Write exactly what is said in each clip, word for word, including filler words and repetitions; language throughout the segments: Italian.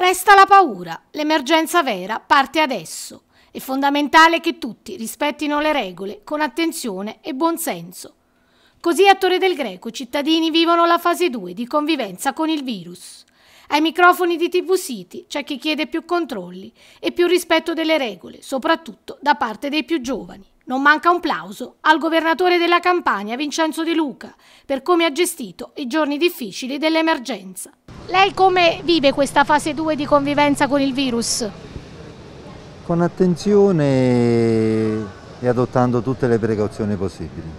Resta la paura, l'emergenza vera parte adesso. È fondamentale che tutti rispettino le regole con attenzione e buonsenso. Così a Torre del Greco i cittadini vivono la fase due di convivenza con il virus. Ai microfoni di T V City c'è chi chiede più controlli e più rispetto delle regole, soprattutto da parte dei più giovani. Non manca un plauso al governatore della Campania, Vincenzo De Luca, per come ha gestito i giorni difficili dell'emergenza. Lei come vive questa fase due di convivenza con il virus? Con attenzione e adottando tutte le precauzioni possibili.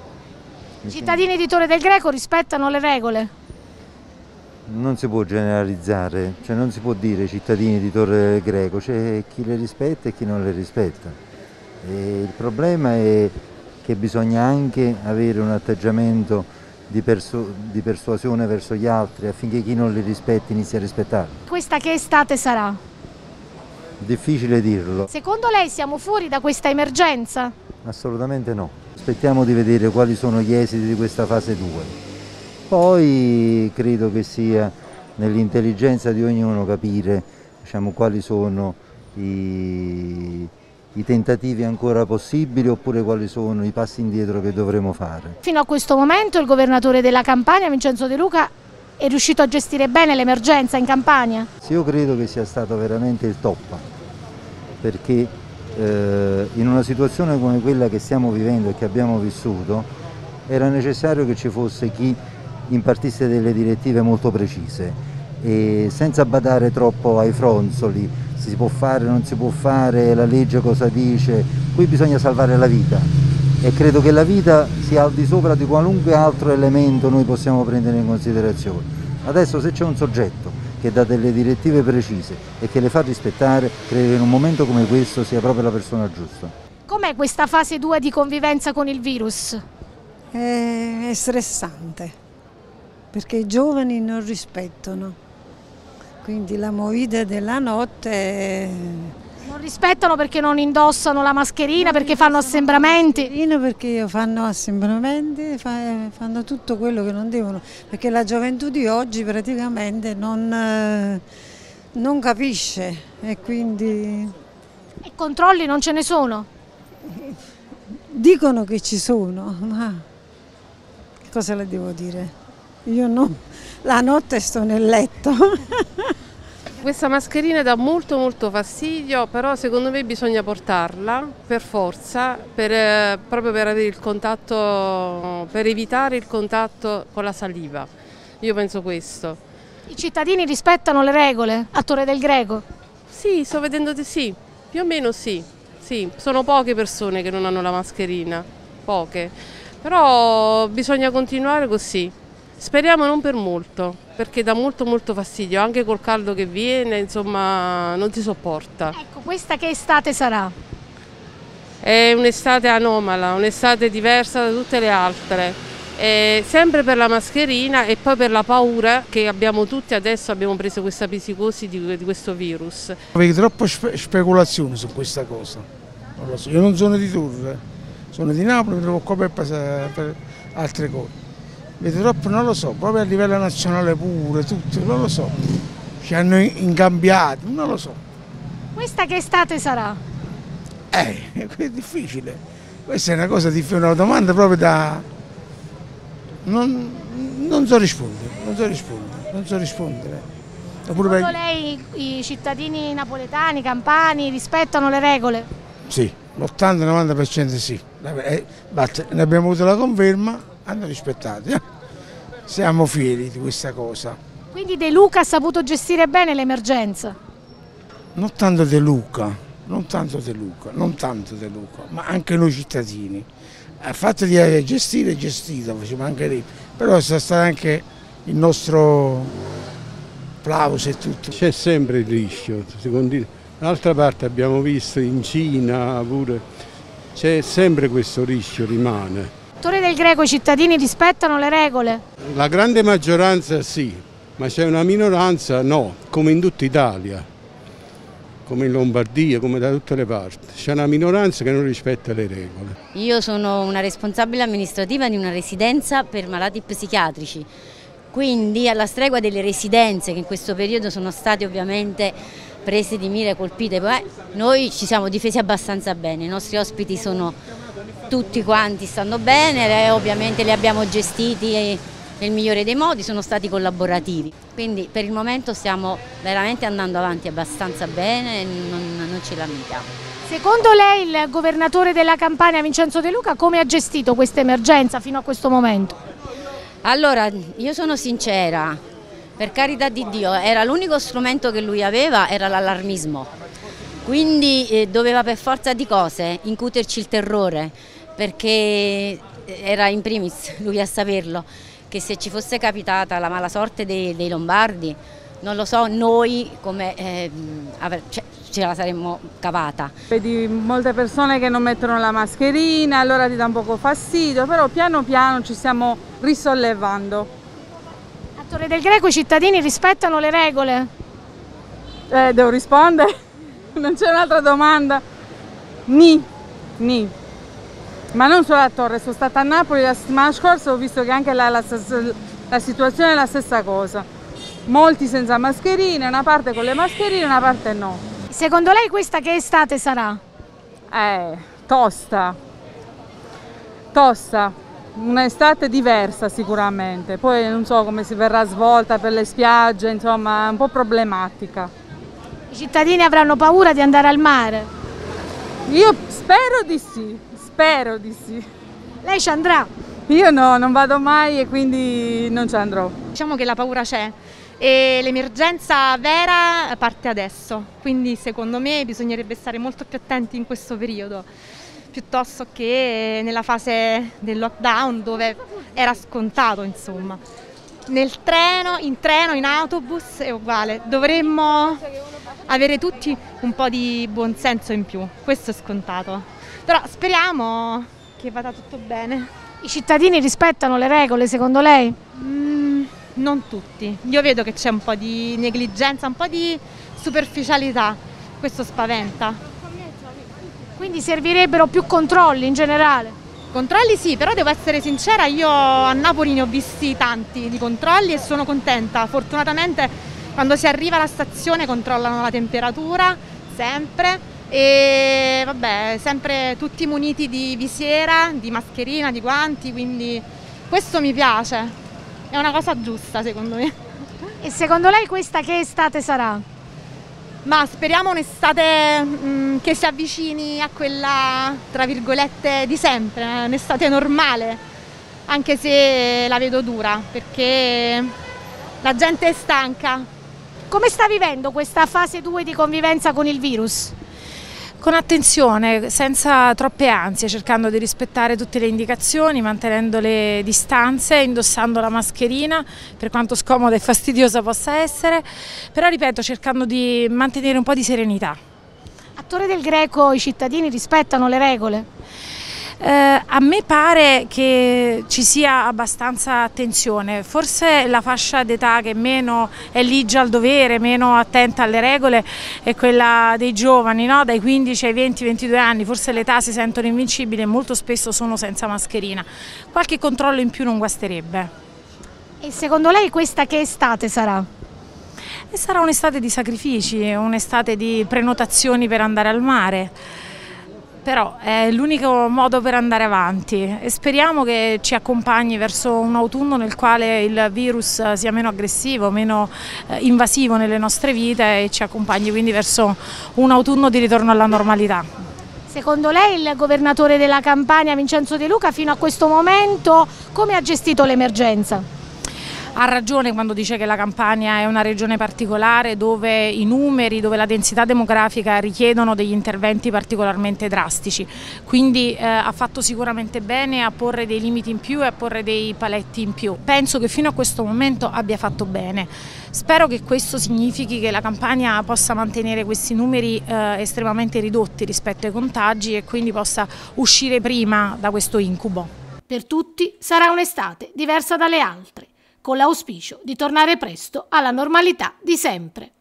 I cittadini di Torre del Greco rispettano le regole? Non si può generalizzare, cioè non si può dire cittadini di Torre del Greco, c'è chi le rispetta e chi non le rispetta. E il problema è che bisogna anche avere un atteggiamento di, persu di persuasione verso gli altri affinché chi non li rispetti inizi a rispettarli. Questa che estate sarà? Difficile dirlo. Secondo lei siamo fuori da questa emergenza? Assolutamente no. Aspettiamo di vedere quali sono gli esiti di questa fase due. Poi credo che sia nell'intelligenza di ognuno capire, diciamo, quali sono i, i tentativi ancora possibili oppure quali sono i passi indietro che dovremo fare. Fino a questo momento il governatore della Campania, Vincenzo De Luca, è riuscito a gestire bene l'emergenza in Campania? Sì, io credo che sia stato veramente il top, perché eh, in una situazione come quella che stiamo vivendo e che abbiamo vissuto era necessario che ci fosse chi impartisse delle direttive molto precise e senza badare troppo ai fronzoli, si può fare, non si può fare, la legge cosa dice, qui bisogna salvare la vita e credo che la vita sia al di sopra di qualunque altro elemento noi possiamo prendere in considerazione. Adesso se c'è un soggetto che dà delle direttive precise e che le fa rispettare, credo che in un momento come questo sia proprio la persona giusta. Com'è questa fase due di convivenza con il virus? È stressante, perché i giovani non rispettano, quindi la movida della notte... È... Non rispettano perché non indossano la mascherina, perché fanno assembramenti? Perché fanno assembramenti, fanno tutto quello che non devono, perché la gioventù di oggi praticamente non, non capisce e quindi... E controlli non ce ne sono? Dicono che ci sono, ma cosa le devo dire? Io no, la notte sto nel letto. Questa mascherina dà molto molto fastidio, però secondo me bisogna portarla per forza, per, eh, proprio per avere il contatto, per evitare il contatto con la saliva. Io penso questo. I cittadini rispettano le regole a Torre del Greco? Sì, sto vedendo di sì, più o meno sì. Sì, sono poche persone che non hanno la mascherina, poche, però bisogna continuare così. Speriamo non per molto, perché dà molto molto fastidio, anche col caldo che viene, insomma non si sopporta. Ecco, questa che estate sarà? È un'estate anomala, un'estate diversa da tutte le altre, è sempre per la mascherina e poi per la paura che abbiamo tutti adesso, abbiamo preso questa psicosi di, di questo virus. Vedo troppa spe speculazione su questa cosa, non lo so. Io non sono di Torre, sono di Napoli, mi trovo qua per, per altre cose. Vedo troppo, non lo so, proprio a livello nazionale pure, tutto, non lo so, ci hanno incambiato, non lo so. Questa che estate sarà? Eh, è difficile, questa è una cosa difficile, una domanda proprio da... Non, non so rispondere, non so rispondere, non so rispondere. Secondo per... lei i cittadini napoletani, campani rispettano le regole? Sì, l'ottanta novanta per cento sì, eh, ne abbiamo avuto la conferma. Hanno rispettato, eh? Siamo fieri di questa cosa. Quindi De Luca ha saputo gestire bene l'emergenza? Non tanto De Luca, non tanto De Luca, non tanto De Luca, ma anche noi cittadini. Il fatto di gestire è gestito, facciamo anche lì, però è stato anche il nostro plauso e tutto. C'è sempre il rischio, d'altra parte abbiamo visto in Cina pure, c'è sempre questo rischio, rimane. Torre del Greco i cittadini rispettano le regole? La grande maggioranza sì, ma c'è una minoranza no, come in tutta Italia, come in Lombardia, come da tutte le parti. C'è una minoranza che non rispetta le regole. Io sono una responsabile amministrativa di una residenza per malati psichiatrici. Quindi alla stregua delle residenze che in questo periodo sono state ovviamente prese di mira e colpite, beh, noi ci siamo difesi abbastanza bene, i nostri ospiti sono tutti quanti, stanno bene, e ovviamente li abbiamo gestiti nel migliore dei modi, sono stati collaborativi, quindi per il momento stiamo veramente andando avanti abbastanza bene e non, non ci lamentiamo. Secondo lei il governatore della Campania Vincenzo De Luca come ha gestito questa emergenza fino a questo momento? Allora, io sono sincera, per carità di Dio, era l'unico strumento che lui aveva, era l'allarmismo, quindi eh, doveva per forza di cose incuterci il terrore, perché era in primis lui a saperlo, che se ci fosse capitata la mala sorte dei, dei lombardi, non lo so, noi come eh, aver, cioè, ce la saremmo cavata. Vedi molte persone che non mettono la mascherina, allora ti dà un poco fastidio, però piano piano ci stiamo risollevando. A Torre del Greco i cittadini rispettano le regole? Eh, devo rispondere? Non c'è un'altra domanda? Ni, ni. Ma non solo a Torre, sono stata a Napoli la settimana scorsa, ho visto che anche là la, la situazione è la stessa cosa. Molti senza mascherine, una parte con le mascherine, una parte no. Secondo lei questa che estate sarà? Eh, tosta, tosta, un'estate diversa sicuramente, poi non so come si verrà svolta per le spiagge, insomma è un po' problematica. I cittadini avranno paura di andare al mare? Io spero di sì, spero di sì. Lei ci andrà? Io no, non vado mai e quindi non ci andrò. Diciamo che la paura c'è e l'emergenza vera parte adesso, quindi secondo me bisognerebbe stare molto più attenti in questo periodo, piuttosto che nella fase del lockdown dove era scontato, insomma. Nel treno, in treno, in autobus è uguale, dovremmo avere tutti un po' di buonsenso in più, questo è scontato, però speriamo che vada tutto bene. I cittadini rispettano le regole secondo lei? Mm, non tutti, io vedo che c'è un po' di negligenza, un po' di superficialità, questo spaventa. Quindi servirebbero più controlli in generale? Controlli sì, però devo essere sincera, io a Napoli ne ho visti tanti di controlli e sono contenta. Fortunatamente quando si arriva alla stazione controllano la temperatura, sempre, e vabbè, sempre tutti muniti di visiera, di mascherina, di guanti, quindi questo mi piace, è una cosa giusta secondo me. E secondo lei questa che estate sarà? Ma speriamo un'estate mh, che si avvicini a quella, tra virgolette, di sempre, un'estate normale, anche se la vedo dura, perché la gente è stanca. Come sta vivendo questa fase due di convivenza con il virus? Con attenzione, senza troppe ansie, cercando di rispettare tutte le indicazioni, mantenendo le distanze, indossando la mascherina, per quanto scomoda e fastidiosa possa essere, però ripeto, cercando di mantenere un po' di serenità. A Torre del Greco i cittadini rispettano le regole? Eh, a me pare che ci sia abbastanza attenzione, forse la fascia d'età che meno è ligia al dovere, meno attenta alle regole è quella dei giovani, no? Dai quindici ai venti ventidue anni, forse l'età si sentono invincibili e molto spesso sono senza mascherina. Qualche controllo in più non guasterebbe. E secondo lei questa che estate sarà? E sarà un'estate di sacrifici, un'estate di prenotazioni per andare al mare. Però è l'unico modo per andare avanti e speriamo che ci accompagni verso un autunno nel quale il virus sia meno aggressivo, meno invasivo nelle nostre vite e ci accompagni quindi verso un autunno di ritorno alla normalità. Secondo lei il governatore della Campania Vincenzo De Luca fino a questo momento come ha gestito l'emergenza? Ha ragione quando dice che la Campania è una regione particolare dove i numeri, dove la densità demografica richiedono degli interventi particolarmente drastici, quindi eh, ha fatto sicuramente bene a porre dei limiti in più e a porre dei paletti in più. Penso che fino a questo momento abbia fatto bene. Spero che questo significhi che la Campania possa mantenere questi numeri eh, estremamente ridotti rispetto ai contagi e quindi possa uscire prima da questo incubo. Per tutti sarà un'estate diversa dalle altre, con l'auspicio di tornare presto alla normalità di sempre.